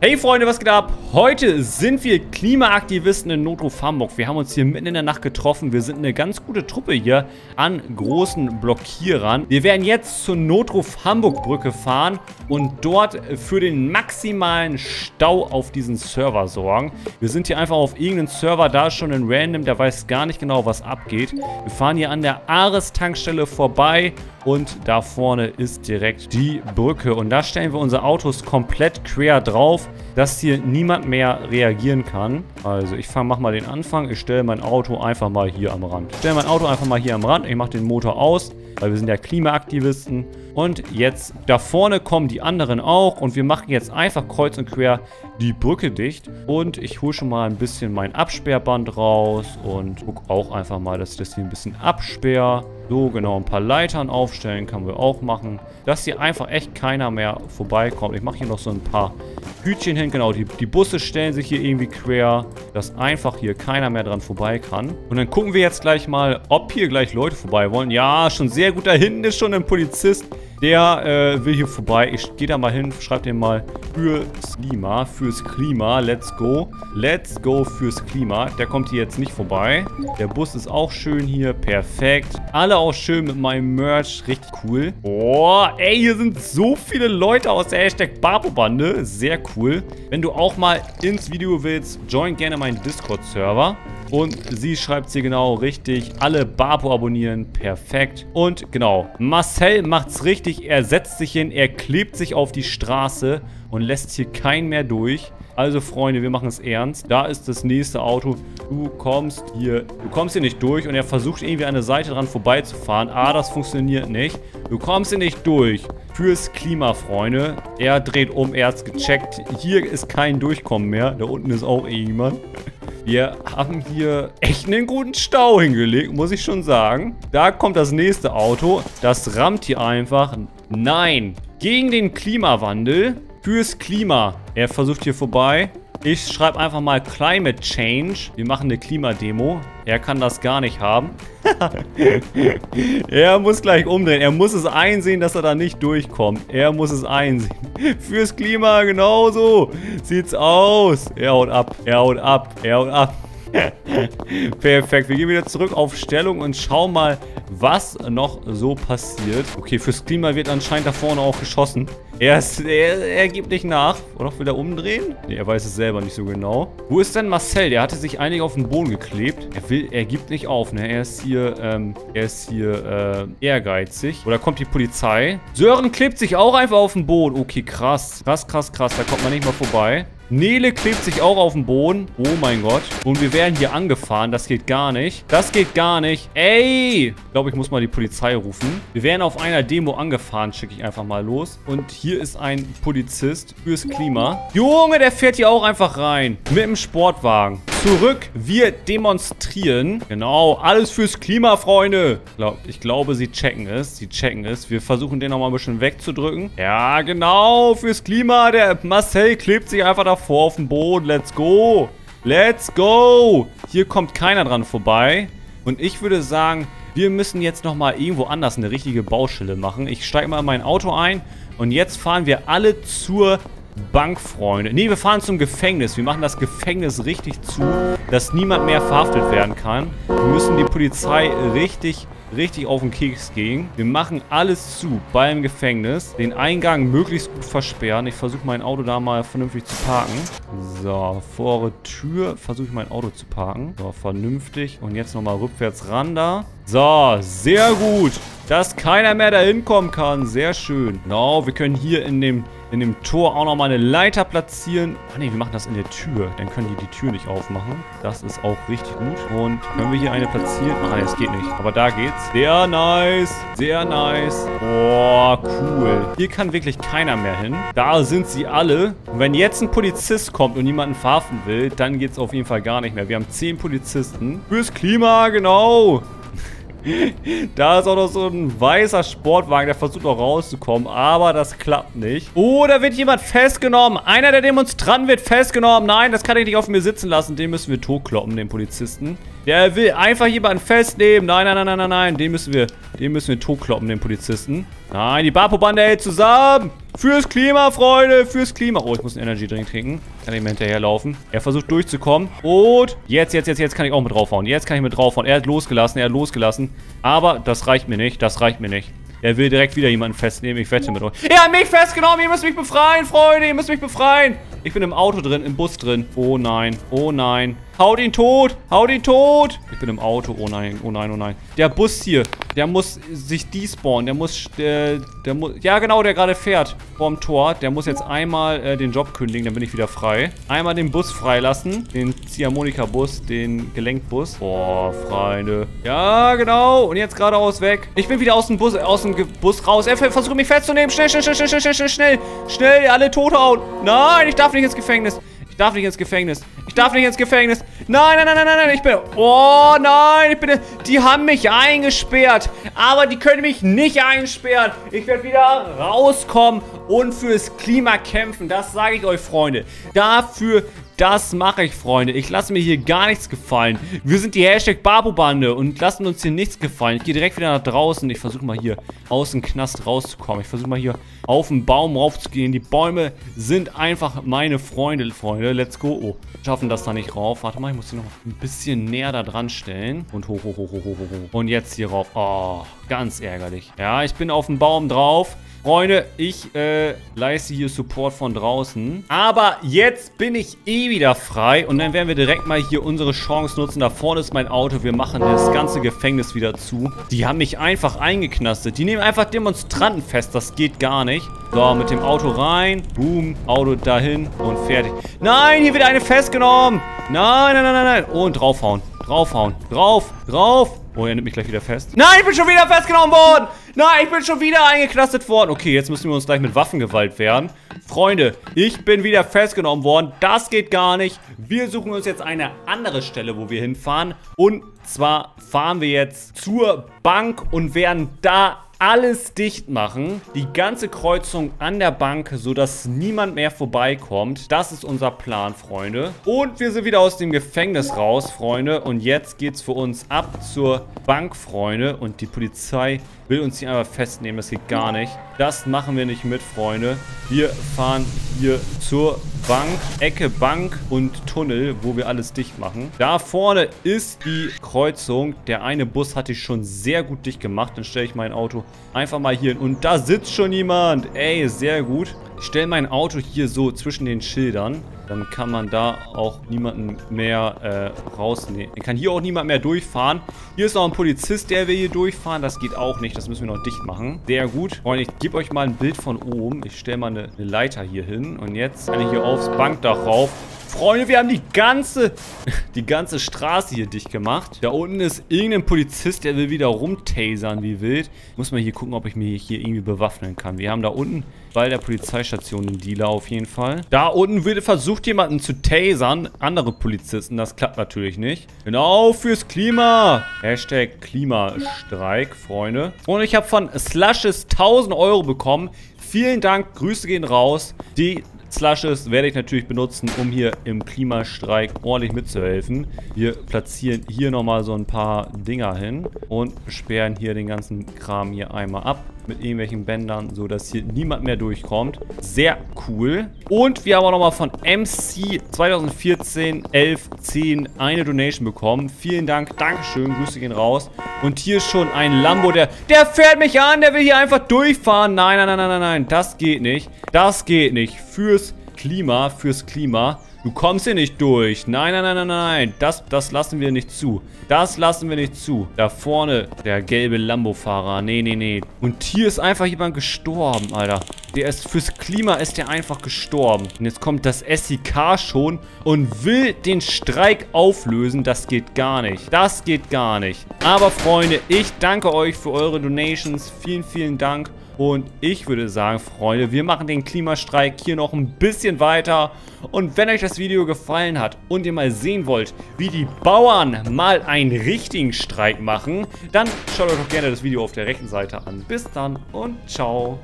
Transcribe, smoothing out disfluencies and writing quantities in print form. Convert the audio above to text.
Hey Freunde, was geht ab? Heute sind wir Klimaaktivisten in Notruf Hamburg. Wir haben uns hier mitten in der Nacht getroffen. Wir sind eine ganz gute Truppe hier an großen Blockierern. Wir werden jetzt zur Notruf Hamburg Brücke fahren und dort für den maximalen Stau auf diesen Server sorgen. Wir sind hier einfach auf irgendeinen Server, da ist schon ein Random, der weiß gar nicht genau, was abgeht. Wir fahren hier an der Ares-Tankstelle vorbei und da vorne ist direkt die Brücke. Und da stellen wir unsere Autos komplett quer drauf, dass hier niemand mehr reagieren kann. Also ich mach mal den Anfang. Ich stelle mein Auto einfach mal hier am Rand. Ich mache den Motor aus, weil wir sind ja Klimaaktivisten. Und jetzt da vorne kommen die anderen auch. Und wir machen jetzt einfach kreuz und quer die Brücke dicht. Und ich hole schon mal ein bisschen mein Absperrband raus. Und gucke auch einfach mal, dass ich das hier ein bisschen absperre. So, genau, ein paar Leitern aufstellen können wir auch machen. Dass hier einfach echt keiner mehr vorbeikommt. Ich mache hier noch so ein paar Hütchen hin. Genau, die Busse stellen sich hier irgendwie quer, dass einfach hier keiner mehr dran vorbei kann. Und dann gucken wir jetzt gleich mal, ob hier gleich Leute vorbei wollen. Ja, schon sehr gut. Da hinten ist schon ein Polizist. Der will hier vorbei. Ich gehe da mal hin, schreibe den mal fürs Klima, let's go. Let's go fürs Klima. Der kommt hier jetzt nicht vorbei. Der Bus ist auch schön hier, perfekt. Alle auch schön mit meinem Merch, richtig cool. Oh, ey, hier sind so viele Leute aus der Hashtag Bapo-Bande, sehr cool. Wenn du auch mal ins Video willst, join gerne meinen Discord-Server. Und sie schreibt sie genau richtig. Alle Bapo abonnieren. Perfekt. Und genau, Marcel macht's richtig. Er setzt sich hin, er klebt sich auf die Straße und lässt hier keinen mehr durch. Also Freunde, wir machen es ernst. Da ist das nächste Auto. Du kommst hier nicht durch. Und er versucht irgendwie an der Seite dran vorbeizufahren. Ah, das funktioniert nicht. Du kommst hier nicht durch. Fürs Klima, Freunde. Er dreht um, er hat's gecheckt. Hier ist kein Durchkommen mehr. Da unten ist auch irgendjemand. Wir haben hier echt einen guten Stau hingelegt, muss ich schon sagen. Da kommt das nächste Auto. Das rammt hier einfach. Nein. Gegen den Klimawandel. Fürs Klima. Er versucht hier vorbei. Ich schreibe einfach mal Climate Change. Wir machen eine Klimademo. Er kann das gar nicht haben. Er muss gleich umdrehen. Er muss es einsehen, dass er da nicht durchkommt. Er muss es einsehen. Fürs Klima genauso. Sieht's aus. Er haut ab. Er haut ab. Er haut ab. Perfekt. Wir gehen wieder zurück auf Stellung und schauen mal, was noch so passiert. Okay, fürs Klima wird anscheinend da vorne auch geschossen. Er gibt nicht nach. Oder will er umdrehen? Nee, er weiß es selber nicht so genau. Wo ist denn Marcel? Der hatte sich eigentlich auf den Boden geklebt. Er gibt nicht auf, ne? Er ist hier ehrgeizig. Oder kommt die Polizei? Sören klebt sich auch einfach auf den Boden. Okay, krass. Krass. Da kommt man nicht mal vorbei. Nele klebt sich auch auf den Boden. Oh mein Gott. Und wir werden hier angefahren. Das geht gar nicht. Das geht gar nicht. Ey! Ich glaube, ich muss mal die Polizei rufen. Wir werden auf einer Demo angefahren. Schicke ich einfach mal los. Und hier ist ein Polizist fürs Klima. Junge, der fährt hier auch einfach rein. Mit dem Sportwagen. Zurück. Wir demonstrieren. Genau. Alles fürs Klima, Freunde. Ich glaube, sie checken es. Wir versuchen den nochmal ein bisschen wegzudrücken. Ja, genau. Fürs Klima. Der Marcel klebt sich einfach davor auf den Boden. Let's go. Let's go. Hier kommt keiner dran vorbei. Und ich würde sagen, wir müssen jetzt nochmal irgendwo anders eine richtige Baustelle machen. Ich steige mal in mein Auto ein. Und jetzt fahren wir alle zur Bank, Freunde. Ne, wir fahren zum Gefängnis. Wir machen das Gefängnis richtig zu, dass niemand mehr verhaftet werden kann. Wir müssen die Polizei richtig auf den Keks gehen. Wir machen alles zu beim Gefängnis. Den Eingang möglichst gut versperren. Ich versuche mein Auto da mal vernünftig zu parken. So, vor der Tür versuche ich mein Auto zu parken. So, vernünftig. Und jetzt nochmal rückwärts ran da. So, sehr gut. Dass keiner mehr da hinkommen kann. Sehr schön. Genau, wir können hier in dem Tor auch nochmal eine Leiter platzieren. Ah ne, wir machen das in der Tür. Dann können die Tür nicht aufmachen. Das ist auch richtig gut. Und können wir hier eine platzieren? Ah, das geht nicht. Aber da geht's. Sehr nice. Sehr nice. Boah, cool. Hier kann wirklich keiner mehr hin. Da sind sie alle. Und wenn jetzt ein Polizist kommt und niemanden verhaften will, dann geht's auf jeden Fall gar nicht mehr. Wir haben 10 Polizisten. Fürs Klima, genau. Da ist auch noch so ein weißer Sportwagen, der versucht auch rauszukommen, aber das klappt nicht. Oh, da wird jemand festgenommen. Einer der Demonstranten wird festgenommen. Nein, das kann ich nicht auf mir sitzen lassen. Den müssen wir totkloppen, den Polizisten. Der will einfach jemanden festnehmen. Nein. Den müssen wir totkloppen, den Polizisten. Nein, die Bapo-Bande hält zusammen. Fürs Klima, Freunde, fürs Klima. Oh, ich muss einen Energy-Drink trinken. Kann ich mir hinterherlaufen. Er versucht durchzukommen. Und jetzt kann ich auch mit draufhauen. Jetzt kann ich mit draufhauen. Er hat losgelassen. Aber das reicht mir nicht. Er will direkt wieder jemanden festnehmen. Ich wette mit euch. Er hat mich festgenommen. Ihr müsst mich befreien, Freunde. Ihr müsst mich befreien. Ich bin im Auto drin, im Bus drin. Oh nein. Haut ihn tot. Ich bin im Auto. Oh nein. Der Bus hier, der muss sich despawnen. Der muss, ja genau, der gerade fährt vorm Tor. Der muss jetzt einmal den Job kündigen, dann bin ich wieder frei. Einmal den Bus freilassen. Den Ziehharmonika-Bus, den Gelenkbus. Boah, Freunde. Ja, genau. Und jetzt geradeaus weg. Ich bin wieder aus dem Bus raus. Er versucht mich festzunehmen. Schnell, alle tot hauen. Nein, ich darf nicht ins Gefängnis. Nein, die haben mich eingesperrt. Aber die können mich nicht einsperren. Ich werde wieder rauskommen und fürs Klima kämpfen. Das sage ich euch, Freunde. Das mache ich, Freunde. Ich lasse mir hier gar nichts gefallen. Wir sind die #Babu-Bande und lassen uns hier nichts gefallen. Ich gehe direkt wieder nach draußen. Ich versuche mal hier aus dem Knast rauszukommen. Ich versuche mal hier auf den Baum raufzugehen. Die Bäume sind einfach meine Freunde. Let's go. Oh, schaffen das da nicht rauf. Warte mal, ich muss hier noch ein bisschen näher da dran stellen. Und hoch. Und jetzt hier rauf. Oh, ganz ärgerlich. Ja, ich bin auf dem Baum drauf. Freunde, ich leiste hier Support von draußen. Aber jetzt bin ich wieder frei. Und dann werden wir direkt mal hier unsere Chance nutzen. Da vorne ist mein Auto. Wir machen das ganze Gefängnis wieder zu. Die haben mich einfach eingeknastet. Die nehmen einfach Demonstranten fest. Das geht gar nicht. So, mit dem Auto rein. Boom. Auto dahin. Und fertig. Nein, hier wird eine festgenommen. Nein. Und draufhauen. Drauf. Oh, er nimmt mich gleich wieder fest. Nein, ich bin schon wieder festgenommen worden. Nein, ich bin schon wieder eingeknastet worden. Okay, jetzt müssen wir uns gleich mit Waffengewalt wehren. Freunde, ich bin wieder festgenommen worden. Das geht gar nicht. Wir suchen uns jetzt eine andere Stelle, wo wir hinfahren. Und zwar fahren wir jetzt zur Bank und werden da alles dicht machen. Die ganze Kreuzung an der Bank, sodass niemand mehr vorbeikommt. Das ist unser Plan, Freunde. Und wir sind wieder aus dem Gefängnis raus, Freunde. Und jetzt geht's für uns ab zur Bank, Freunde. Und die Polizei will uns hier einfach festnehmen. Das geht gar nicht. Das machen wir nicht mit, Freunde. Wir fahren hier zur Bank, Ecke Bank und Tunnel, wo wir alles dicht machen. Da vorne ist die Kreuzung. Der eine Bus hatte ich schon sehr gut dicht gemacht. Dann stelle ich mein Auto einfach mal hier hin. Und da sitzt schon jemand. Ey, sehr gut. Ich stelle mein Auto hier so zwischen den Schildern. Dann kann man da auch niemanden mehr rausnehmen. Dann kann hier auch niemand mehr durchfahren. Hier ist noch ein Polizist, der will hier durchfahren. Das geht auch nicht. Das müssen wir noch dicht machen. Sehr gut. Freunde, ich gebe euch mal ein Bild von oben. Ich stelle mal eine Leiter hier hin. Und jetzt kann ich hier aufs Bankdach rauf. Freunde, wir haben die ganze Straße hier dicht gemacht. Da unten ist irgendein Polizist, der will wieder rumtasern wie wild. Ich muss mal hier gucken, ob ich mich hier irgendwie bewaffnen kann. Wir haben da unten bei der Polizeistation einen Dealer auf jeden Fall. Da unten wird versucht, jemanden zu tasern. Andere Polizisten, das klappt natürlich nicht. Genau, fürs Klima. #Klimastreik, Freunde. Und ich habe von Slushes 1000 € bekommen. Vielen Dank, Grüße gehen raus. Die Slushes werde ich natürlich benutzen, um hier im Klimastreik ordentlich mitzuhelfen. Wir platzieren hier nochmal so ein paar Dinger hin und sperren hier den ganzen Kram hier einmal ab mit irgendwelchen Bändern, sodass hier niemand mehr durchkommt. Sehr cool. Und wir haben auch nochmal von MC 2014 1110 eine Donation bekommen. Vielen Dank, Dankeschön, Grüße gehen raus. Und hier ist schon ein Lambo, der fährt mich an, der will hier einfach durchfahren. Nein, das geht nicht. Das geht nicht. Fürs Klima. Du kommst hier nicht durch. Nein. Das lassen wir nicht zu. Da vorne der gelbe Lambo-Fahrer. Nee. Und hier ist einfach jemand gestorben, Alter. Fürs Klima ist der einfach gestorben. Und jetzt kommt das SEK schon und will den Streik auflösen. Das geht gar nicht. Aber, Freunde, ich danke euch für eure Donations. Vielen Dank. Und ich würde sagen, Freunde, wir machen den Klimastreik hier noch ein bisschen weiter. Und wenn euch das Video gefallen hat und ihr mal sehen wollt, wie die Bauern mal einen richtigen Streik machen, dann schaut euch doch gerne das Video auf der rechten Seite an. Bis dann und ciao.